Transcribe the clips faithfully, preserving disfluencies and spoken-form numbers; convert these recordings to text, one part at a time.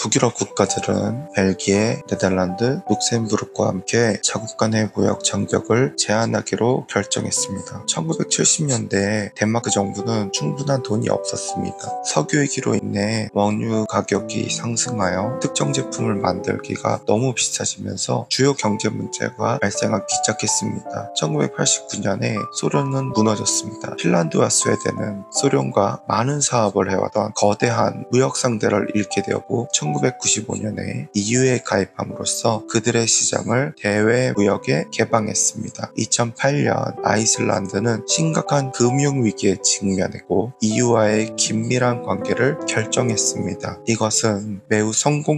북유럽 국가들은 벨기에, 네덜란드, 룩셈부르크와 함께 자국 간의 무역 장벽을 제한하기로 결정했습니다. 천구백칠십 년대에 덴마크 정부는 충분한 돈이 없었습니다. 석유위기로 인해 원유 가격이 상승하여 특정 제품을 만들기가 너무 비싸지면서 주요 경제 문제가 발생하기 시작했습니다. 천구백팔십구 년에 소련은 무너졌습니다. 핀란드와 스웨덴은 소련과 많은 사업을 해왔던 거대한 무역 상대를 잃게 되었고 천구백구십오 년에 이유에 가입함으로써 그들의 시장을 대외 무역에 개방했습니다. 이천팔 년 아이슬란드는 심각한 금융위기에 직면했고 이유와의 긴밀한 관계를 결정했습니다. 이것은 매우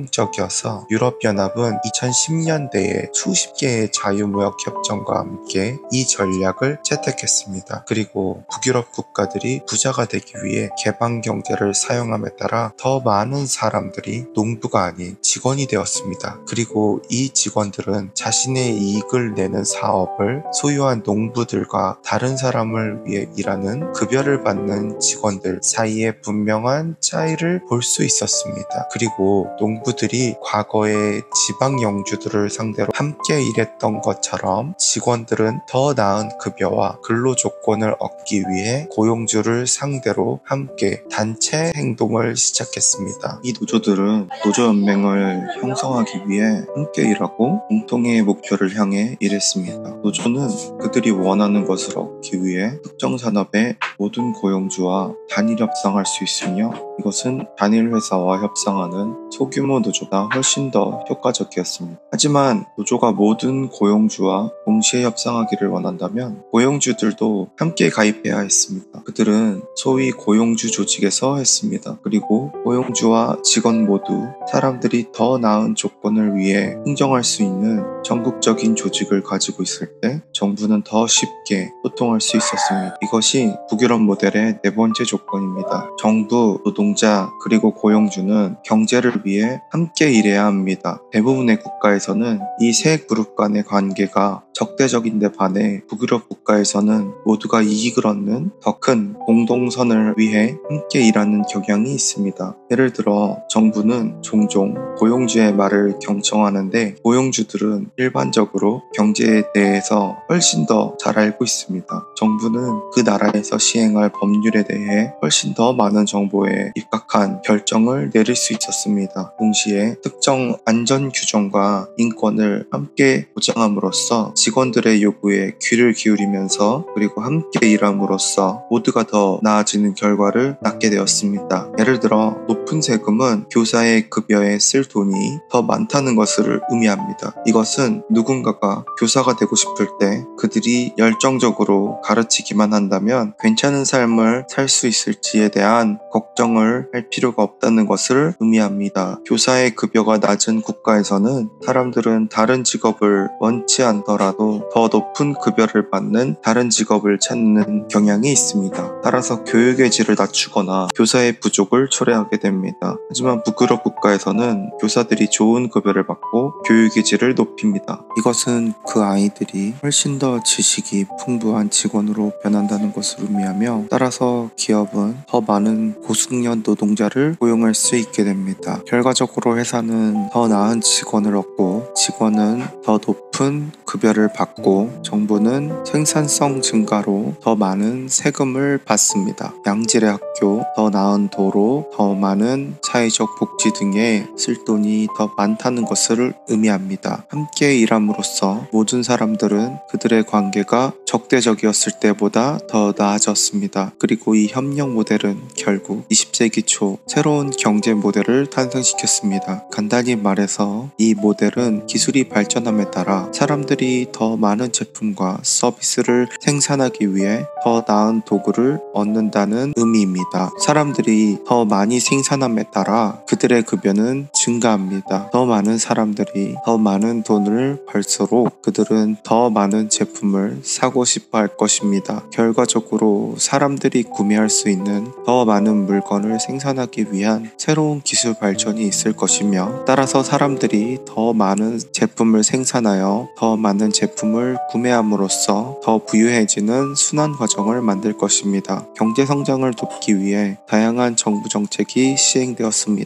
성공적이어서 유럽연합은 이천십 년대에 수십 개의 자유무역 협정과 함께 이 전략을 채택했습니다. 그리고 북유럽 국가들이 부자가 되기 위해 개방 경제를 사용함에 따라 더 많은 사람들이 농부가 아닌 직원이 되었습니다. 그리고 이 직원들은 자신의 이익을 내는 사업을 소유한 농부들과 다른 사람을 위해 일하는 급여를 받는 직원들 사이에 분명한 차이를 볼 수 있었습니다. 그리고 농부들이 과거의 지방 영주들을 상대로 함께 일했던 것처럼 직원들은 더 나은 급여와 근로 조건을 얻기 위해 고용주를 상대로 함께 단체 행동을 시작했습니다. 이 노조들은 노조연맹을 형성하기 위해 함께 일하고 공통의 목표를 향해 일했습니다. 노조는 그들이 원하는 것을 얻기 위해 특정 산업의 모든 고용주와 단일 협상할 수 있으며 이것은 단일 회사와 협상하는 소규모 노조가 훨씬 더 효과적이었습니다. 하지만 노조가 모든 고용주와 동시에 협상하기를 원한다면 고용주들도 함께 가입해야 했습니다. 그들은 소위 고용주 조직에서 했습니다. 그리고 고용주와 직원 모두 사람들이 더 나은 조건을 위해 흥정할 수 있는 전국적인 조직을 가지고 있을 때 정부는 더 쉽게 소통할 수 있었습니다. 이것이 북유럽 모델의 네 번째 조건입니다. 정부, 노동자, 그리고 고용주는 경제를 위해 함께 일해야 합니다. 대부분의 국가에서는 이 세 그룹 간의 관계가 적대적인데 반해 북유럽 국가에서는 모두가 이익을 얻는 더 큰 공동선을 위해 함께 일하는 경향이 있습니다. 예를 들어 정부는 종종 고용주의 말을 경청하는데 고용주들은 일반적으로 경제에 대해서 훨씬 더 잘 알고 있습니다. 정부는 그 나라에서 시행할 법률에 대해 훨씬 더 많은 정보에 입각한 결정을 내릴 수 있었습니다. 동시에 특정 안전 규정과 인권을 함께 보장함으로써 직원들의 요구에 귀를 기울이면서 그리고 함께 일함으로써 모두가 더 나아지는 결과를 낳게 되었습니다. 예를 들어 높은 세금은 교사의 급여에 쓸 돈이 더 많다는 것을 의미합니다. 이것은 누군가가 교사가 되고 싶을 때 그들이 열정적으로 가르치기만 한다면 괜찮은 삶을 살 수 있을지에 대한 걱정을 할 필요가 없다는 것을 의미합니다. 교사의 급여가 낮은 국가에서는 사람들은 다른 직업을 원치 않더라도 더 높은 급여를 받는 다른 직업을 찾는 경향이 있습니다. 따라서 교육의 질을 낮추거나 교사의 부족을 초래하게 됩니다. 하지만 북유럽 국가에서는 교사들이 좋은 급여를 받고 교육의 질을 높입니다. 이것은 그 아이들이 훨씬 더 지식이 풍부한 직원으로 변한다는 것을 의미하며 따라서 기업은 더 많은 고숙련 노동자를 고용할 수 있게 됩니다. 결과적으로 회사는 더 나은 직원을 얻고 직원은 더 높은 급여를 받고 정부는 생산성 증가로 더 많은 세금을 받습니다. 양질의 학교, 더 나은 도로, 더 많은 사회적 복지 등에 쓸 돈이 더 많다는 것을 의미합니다. 함께 일함으로써 모든 사람들은 그들의 관계가 적대적이었을 때보다 더 나아졌습니다. 그리고 이 협력 모델은 결국 이십 세기 초 새로운 경제 모델을 탄생시켰습니다. 간단히 말해서 이 모델은 기술이 발전함에 따라 사람들이 더 많은 제품과 서비스를 생산하기 위해 더 나은 도구를 얻는다는 의미입니다. 사람들이 더 많이 생산함에 따라 그들의 급여는 증가합니다. 더 많은 사람들이 더 많은 돈을 벌수록 그들은 더 많은 제품을 사고 싶어 할 것입니다. 결과적으로 사람들이 구매할 수 있는 더 많은 물건을 생산하기 위한 새로운 기술 발전이 있을 것이며 따라서 사람들이 더 많은 제품을 생산하여 더 많은 제품을 구매함으로써 더 부유해지는 순환 과정을 만들 것입니다. 경제 성장을 돕기 위해 다양한 정부 정책이 시행되었습니다.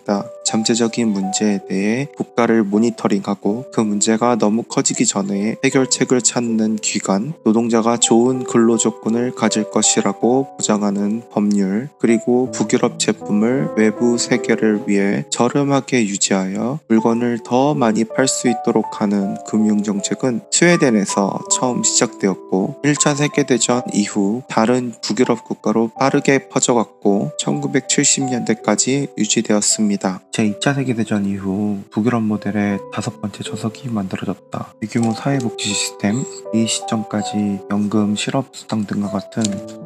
잠재적인 문제에 대해 국가를 모니터링하고 그 문제가 너무 커지기 전에 해결책을 찾는 기관, 노동자가 좋은 근로 조건을 가질 것이라고 보장하는 법률, 그리고 북유럽 제품을 외부 세계를 위해 저렴하게 유지하여 물건을 더 많이 팔 수 있도록 하는 금융정책은 스웨덴에서 처음 시작되었고 일 차 세계대전 이후 다른 북유럽 국가로 빠르게 퍼져갔고 천구백칠십 년대까지 유지되었습니다. 제이 차 세계대전 이후 북유럽 모델의 다섯 번째 저석이 만들어졌다. 대규모 사회복지 시스템, 이 시점까지 연금, 실업수당 등과 같은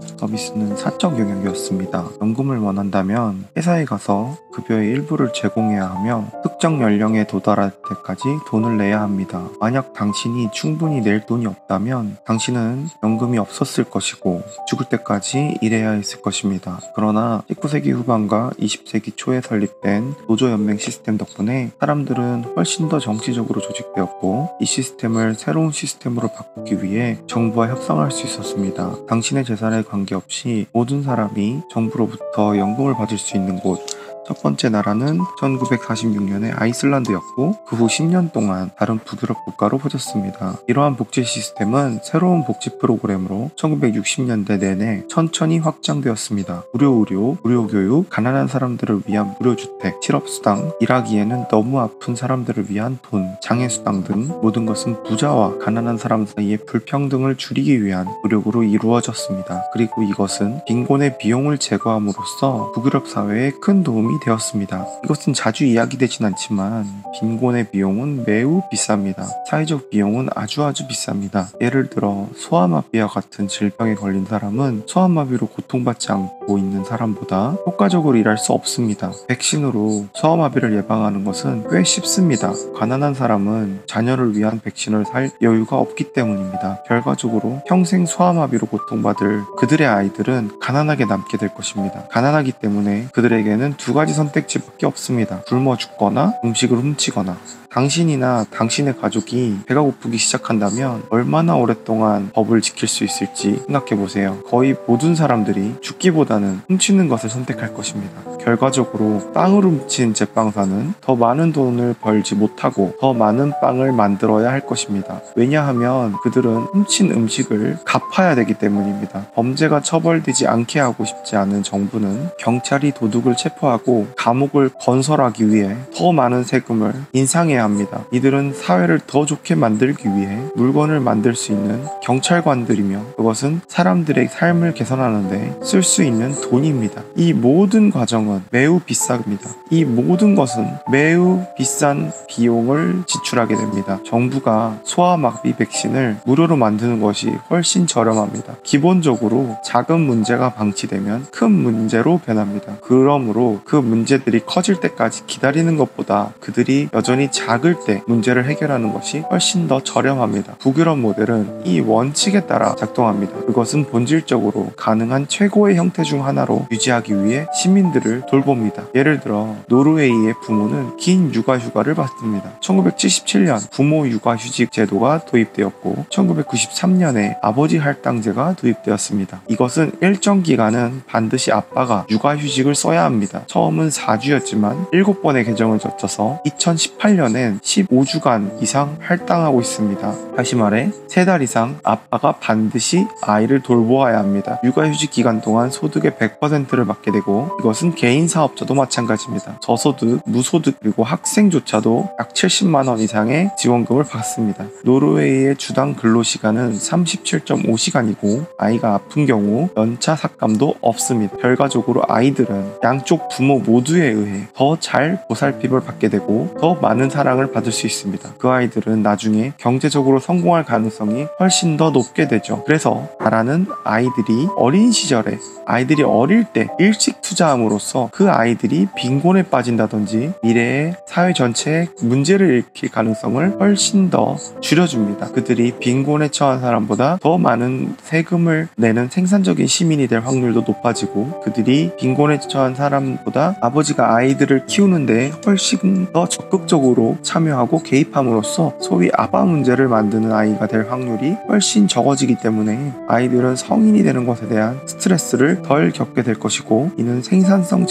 서비스는 사적 영역이었습니다. 연금을 원한다면 회사에 가서 급여의 일부를 제공해야 하며 특정 연령에 도달할 때까지 돈을 내야 합니다. 만약 당신이 충분히 낼 돈이 없다면 당신은 연금이 없었을 것이고 죽을 때까지 일해야 했을 것입니다. 그러나 십구 세기 후반과 이십 세기 초에 설립된 노조연맹 시스템 덕분에 사람들은 훨씬 더 정치적으로 조직되었고 이 시스템을 새로운 시스템으로 바꾸기 위해 정부와 협상할 수 있었습니다. 당신의 재산에 관계없이 모든 사람이 정부로부터 연금을 받을 수 있는 곳, 첫 번째 나라는 천구백사십육 년에 아이슬란드였고 그 후 십 년 동안 다른 북유럽 국가로 퍼졌습니다. 이러한 복지 시스템은 새로운 복지 프로그램으로 천구백육십 년대 내내 천천히 확장되었습니다. 무료 의료, 무료 교육, 가난한 사람들을 위한 무료 주택, 실업수당, 일하기에는 너무 아픈 사람들을 위한 돈, 장애수당 등 모든 것은 부자와 가난한 사람 사이의 불평등을 줄이기 위한 노력으로 이루어졌습니다. 그리고 이것은 빈곤의 비용을 제거함으로써 북유럽 사회에 큰 도움이 되었습니다. 이것은 자주 이야기되진 않지만 빈곤의 비용은 매우 비쌉니다. 사회적 비용은 아주 아주 비쌉니다. 예를 들어 소아마비와 같은 질병에 걸린 사람은 소아마비로 고통받지 않고 있는 사람보다 효과적으로 일할 수 없습니다. 백신으로 소아마비를 예방하는 것은 꽤 쉽습니다. 가난한 사람은 자녀를 위한 백신을 살 여유가 없기 때문입니다. 결과적으로 평생 소아마비로 고통받을 그들의 아이들은 가난하게 남게 될 것입니다. 가난하기 때문에 그들에게는 두 가지 선택지밖에 없습니다. 굶어 죽거나 음식을 훔치거나. 당신이나 당신의 가족이 배가 고프기 시작한다면 얼마나 오랫동안 법을 지킬 수 있을지 생각해보세요. 거의 모든 사람들이 죽기보다는 훔치는 것을 선택할 것입니다. 결과적으로 빵을 훔친 제빵사는 더 많은 돈을 벌지 못하고 더 많은 빵을 만들어야 할 것입니다. 왜냐하면 그들은 훔친 음식을 갚아야 되기 때문입니다. 범죄가 처벌되지 않게 하고 싶지 않은 정부는 경찰이 도둑을 체포하고 감옥을 건설하기 위해 더 많은 세금을 인상해야 합니다. 이들은 사회를 더 좋게 만들기 위해 물건을 만들 수 있는 경찰관들이며 그것은 사람들의 삶을 개선하는데 쓸 수 있는 돈입니다. 이 모든 과정은 매우 비쌉니다. 이 모든 것은 매우 비싼 비용을 지출하게 됩니다. 정부가 소아마비 백신을 무료로 만드는 것이 훨씬 저렴합니다. 기본적으로 작은 문제가 방치되면 큰 문제로 변합니다. 그러므로 그 문제들이 커질 때까지 기다리는 것보다 그들이 여전히 작을 때 문제를 해결하는 것이 훨씬 더 저렴합니다. 북유럽 모델은 이 원칙에 따라 작동합니다. 그것은 본질적으로 가능한 최고의 형태 중 하나로 유지하기 위해 시민들을 돌봅니다. 예를 들어 노르웨이의 부모는 긴 육아휴가를 받습니다. 천구백칠십칠 년 부모 육아휴직 제도가 도입되었고 천구백구십삼 년에 아버지 할당제가 도입되었습니다. 이것은 일정 기간은 반드시 아빠가 육아휴직을 써야 합니다. 처음은 사 주였지만 일곱 번의 개정을 거쳐서 이천십팔 년엔 십오 주간 이상 할당하고 있습니다. 다시 말해 세 달 이상 아빠가 반드시 아이를 돌보아야 합니다. 육아휴직 기간 동안 소득의 백 퍼센트를 받게 되고 이것은 개인 사업자도 마찬가지입니다. 저소득, 무소득 그리고 학생조차도 약 칠십만 원 이상의 지원금을 받습니다. 노르웨이의 주당 근로시간은 삼십칠 점 오 시간이고 아이가 아픈 경우 연차 삭감도 없습니다. 결과적으로 아이들은 양쪽 부모 모두에 의해 더 잘 보살핌을 받게 되고 더 많은 사랑을 받을 수 있습니다. 그 아이들은 나중에 경제적으로 성공할 가능성이 훨씬 더 높게 되죠. 그래서 바라는 아이들이 어린 시절에 아이들이 어릴 때 일찍 투자함으로써 그 아이들이 빈곤에 빠진다든지 미래의 사회 전체에 문제를 일으킬 가능성을 훨씬 더 줄여줍니다. 그들이 빈곤에 처한 사람보다 더 많은 세금을 내는 생산적인 시민이 될 확률도 높아지고 그들이 빈곤에 처한 사람보다 아버지가 아이들을 키우는데 훨씬 더 적극적으로 참여하고 개입함으로써 소위 아빠 문제를 만드는 아이가 될 확률이 훨씬 적어지기 때문에 아이들은 성인이 되는 것에 대한 스트레스를 덜 겪게 될 것이고 이는 생산성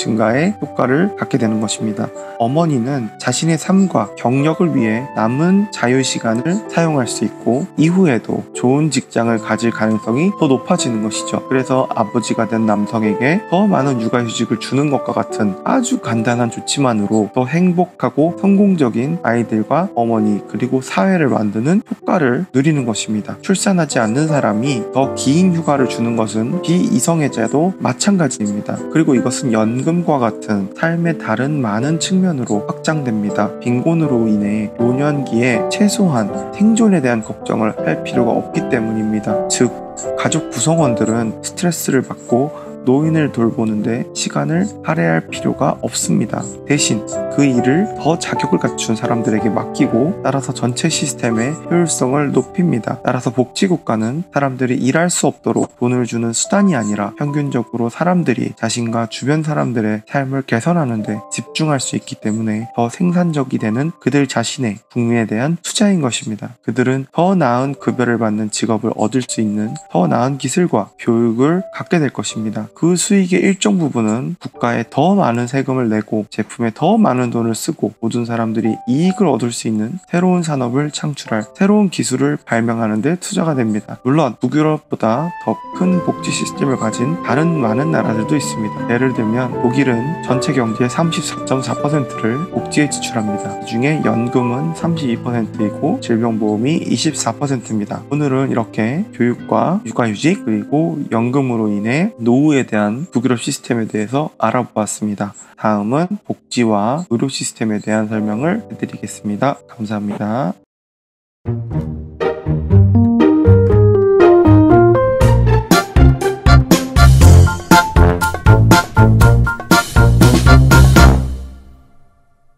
증가에 효과를 갖게 되는 것입니다. 어머니는 자신의 삶과 경력을 위해 남은 자유시간을 사용할 수 있고 이후에도 좋은 직장을 가질 가능성이 더 높아지는 것이죠. 그래서 아버지가 된 남성에게 더 많은 육아휴직을 주는 것과 같은 아주 간단한 조치만으로 더 행복하고 성공적인 아이들과 어머니 그리고 사회를 만드는 효과를 누리는 것입니다. 출산하지 않는 사람이 더 긴 휴가를 주는 것은 비이성애자도 마찬가지입니다. 그리고 이것은 연금과 같은 삶의 다른 많은 측면으로 확장됩니다. 빈곤으로 인해 노년기에 최소한 생존에 대한 걱정을 할 필요가 없기 때문입니다. 즉 가족 구성원들은 스트레스를 받고 노인을 돌보는데 시간을 할애할 필요가 없습니다. 대신 그 일을 더 자격을 갖춘 사람들에게 맡기고 따라서 전체 시스템의 효율성을 높입니다. 따라서 복지국가는 사람들이 일할 수 없도록 돈을 주는 수단이 아니라 평균적으로 사람들이 자신과 주변 사람들의 삶을 개선하는 데 집중할 수 있기 때문에 더 생산적이 되는 그들 자신의 국민에 대한 투자인 것입니다. 그들은 더 나은 급여를 받는 직업을 얻을 수 있는 더 나은 기술과 교육을 갖게 될 것입니다. 그 수익의 일정 부분은 국가에 더 많은 세금을 내고 제품에 더 많은 돈을 쓰고 모든 사람들이 이익을 얻을 수 있는 새로운 산업을 창출할 새로운 기술을 발명하는 데 투자가 됩니다. 물론 북유럽보다 더 큰 복지 시스템을 가진 다른 많은 나라들도 있습니다. 예를 들면 독일은 전체 경제의 삼십사 점 사 퍼센트를 복지에 지출합니다. 이 중에 연금은 삼십이 퍼센트이고 질병보험이 이십사 퍼센트입니다. 오늘은 이렇게 교육과 육아휴직 그리고 연금으로 인해 노후에 대한 북유럽 시스템에 대해서 알아보았습니다. 다음은 복지와 의료 시스템에 대한 설명을 해드리겠습니다. 감사합니다.